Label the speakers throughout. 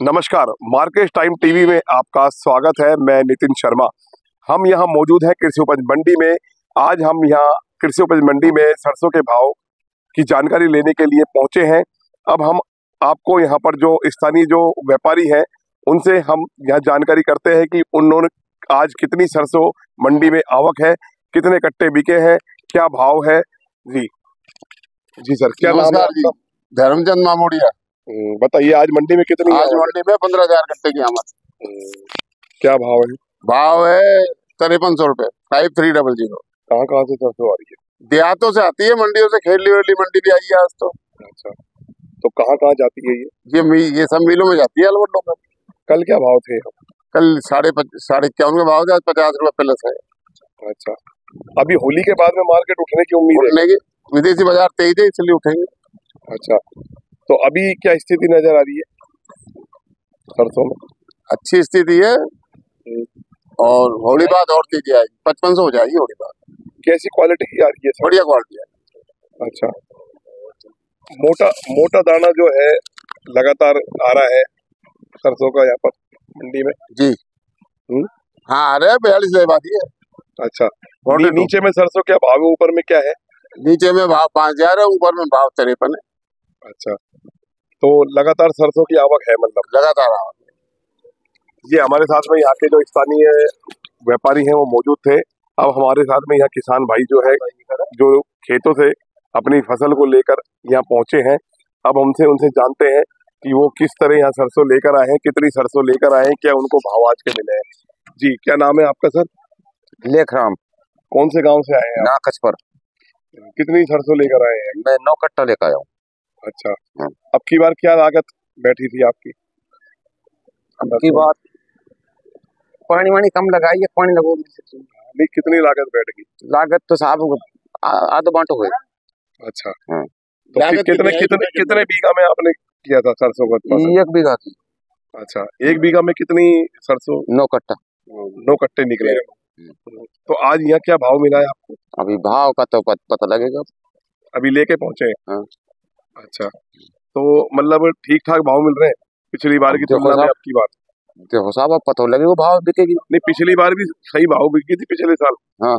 Speaker 1: नमस्कार, market time TV में आपका स्वागत है। मैं नितिन शर्मा। हम यहाँ मौजूद हैं कृषि उपज मंडी में। आज हम यहाँ कृषि उपज मंडी में सरसों के भाव की जानकारी लेने के लिए पहुंचे हैं। अब हम आपको यहाँ पर जो स्थानीय जो व्यापारी हैं उनसे हम यहाँ जानकारी करते हैं कि उन्होंने आज कितनी सरसों मंडी में आवक है, कितने कट्टे बिके हैं, क्या भाव है। जी सर, क्या नाम है आपका?
Speaker 2: धर्मचंद मामोड़िया।
Speaker 1: बताइए, आज मंडी में कितनी?
Speaker 2: आज मंडी में 15,000 कट्टे की आमद।
Speaker 1: क्या भाव है?
Speaker 2: भाव है 5300 रुपए। 5300।
Speaker 1: कहाँ से सरसों आ रही है?
Speaker 2: देहातों से आती है, मंडियों से। खेली वेली मंडी भी आई है आज तो।
Speaker 1: अच्छा, तो कहाँ जाती है
Speaker 2: ये सब मिलों में जाती है, अलवटों में।
Speaker 1: कल क्या भाव थे?
Speaker 2: कल 51.5 का भाव था, 50 रुपए प्लस है।
Speaker 1: अच्छा, अभी होली के बाद में मार्केट उठने की उम्मीद है?
Speaker 2: उठने की, विदेशी बाजार तेज है, इसलिए उठेंगे।
Speaker 1: अच्छा, तो अभी क्या स्थिति नजर आ रही है सरसों में?
Speaker 2: अच्छी स्थिति है, और होली बाद और तेजी आएगी। 5500 हो जाएगी होली बाद।
Speaker 1: कैसी क्वालिटी की आ रही है?
Speaker 2: बढ़िया क्वालिटी है।
Speaker 1: अच्छा, मोटा दाना जो है लगातार आ रहा है सरसों का यहाँ पर मंडी में।
Speaker 2: जी हाँ, आ रहे हैं। 42 बाती है।
Speaker 1: अच्छा, नीचे में सरसों क्या भाव है, ऊपर में क्या है?
Speaker 2: नीचे में भाव 5000 है, ऊपर में भाव 53 है।
Speaker 1: अच्छा, तो लगातार सरसों की आवक है, मतलब
Speaker 2: लगातार आवक।
Speaker 1: ये हमारे साथ में यहाँ के जो स्थानीय व्यापारी हैं वो मौजूद थे। अब हमारे साथ में यहाँ किसान भाई जो है, जो खेतों से अपनी फसल को लेकर यहाँ पहुंचे हैं। अब हमसे उनसे जानते हैं कि वो किस तरह यहाँ सरसों लेकर आए हैं, कितनी सरसों लेकर आए हैं, क्या उनको भाव आज के मिले हैं। जी, क्या नाम है आपका सर?
Speaker 2: लेखराम।
Speaker 1: कौन से गांव से आए हैं?
Speaker 2: नाकच पर।
Speaker 1: कितनी सरसों लेकर आए हैं?
Speaker 2: मैं 9 कट्टा लेकर आया हूँ।
Speaker 1: अच्छा, अब की बार क्या लागत बैठी थी आपकी?
Speaker 2: अब की बार पानी वानी कम लगाई है, पानी लगो।
Speaker 1: नहीं, कितनी लागत बैठ गई?
Speaker 2: लागत तो साहब आधो बांटो हुए।
Speaker 1: अच्छा, तो कितने बीघा में आपने किया था सरसों का?
Speaker 2: 1 बीघा की।
Speaker 1: अच्छा, 1 बीघा में कितनी सरसों?
Speaker 2: 9 कट्टा।
Speaker 1: 9 कट्टे निकले। तो आज यहाँ क्या भाव मिला है आपको?
Speaker 2: अभी भाव का तो पता लगेगा।
Speaker 1: अभी लेके पहुंचे हैं?
Speaker 2: हाँ।
Speaker 1: अच्छा, तो मतलब ठीक ठाक भाव मिल रहे हैं पिछली बार की तुलना में? आपकी बात
Speaker 2: देखो साहब, अब पता लगेगा भाव बिकेगी।
Speaker 1: नहीं, पिछली बार भी सही भाव बिकी थी पिछले साल।
Speaker 2: हाँ।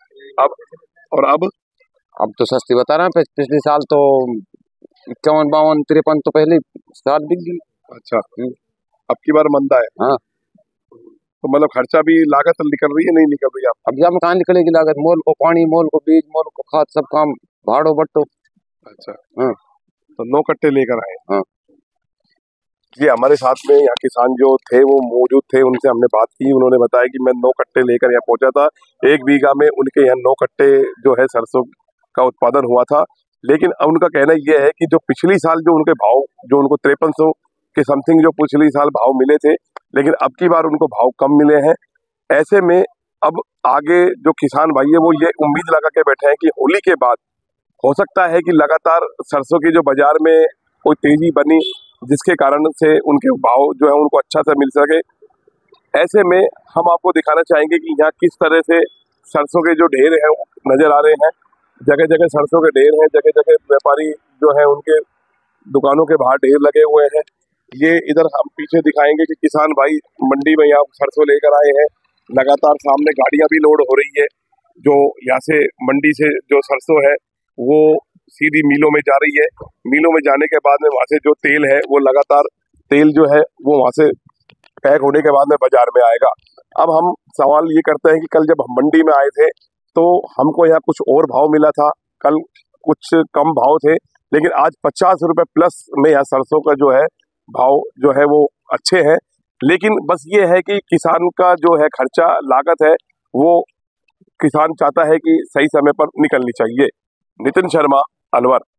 Speaker 2: अब तो सस्ती बता रहे हैं। पिछले साल तो 51, 52, 53 तो पहले साल बिक गई।
Speaker 1: अच्छा, अब की बार मंदा है।
Speaker 2: हाँ,
Speaker 1: तो मतलब खर्चा भी, लागत निकल रही है, नहीं निकल रही है?
Speaker 2: अब यहाँ कहाँ निकलेगी लागत? मोल को पानी, मोल को बीज, मोल को खाद, सब काम भाड़ो बट्टो।
Speaker 1: अच्छा,
Speaker 2: हाँ।
Speaker 1: तो 9 कट्टे लेकर आए।
Speaker 2: हाँ।
Speaker 1: ये हमारे साथ में यहाँ किसान जो थे वो मौजूद थे, उनसे हमने बात की। उन्होंने बताया कि मैं 9 कट्टे लेकर यहाँ पहुंचा था। 1 बीघा में उनके यहाँ 9 कट्टे जो है सरसों का उत्पादन हुआ था। लेकिन अब उनका कहना यह है कि जो पिछली साल जो उनके भाव, जो उनको 5300 के समथिंग जो पिछली साल भाव मिले थे, लेकिन अब की बार उनको भाव कम मिले हैं। ऐसे में अब आगे जो किसान भाई है वो ये उम्मीद लगा के बैठे हैं कि होली के बाद हो सकता है कि लगातार सरसों की जो बाजार में कोई तेजी बनी, जिसके कारण से उनके भाव जो है उनको अच्छा से मिल सके। ऐसे में हम आपको दिखाना चाहेंगे कि यहाँ किस तरह से सरसों के जो ढेर हैं नजर आ रहे हैं। जगह जगह सरसों के ढेर हैं, जगह जगह व्यापारी जो है उनके दुकानों के बाहर ढेर लगे हुए हैं। ये इधर हम पीछे दिखाएंगे कि किसान भाई मंडी में यहाँ सरसों लेकर आए हैं। लगातार सामने गाड़ियां भी लोड हो रही है। जो यहाँ से मंडी से जो सरसों है वो सीधी मिलों में जा रही है। मिलों में जाने के बाद में वहां से जो तेल है वो लगातार तेल जो है वो वहां से पैक होने के बाद में बाजार में आएगा। अब हम सवाल ये करते हैं कि कल जब हम मंडी में आए थे तो हमको यहाँ कुछ और भाव मिला था, कल कुछ कम भाव थे, लेकिन आज 50 रुपए प्लस में यहाँ सरसों का जो है भाव जो है वो अच्छे हैं। लेकिन बस ये है कि किसान का जो है खर्चा लागत है वो किसान चाहता है कि सही समय पर निकलनी चाहिए। नितिन शर्मा, अलवर।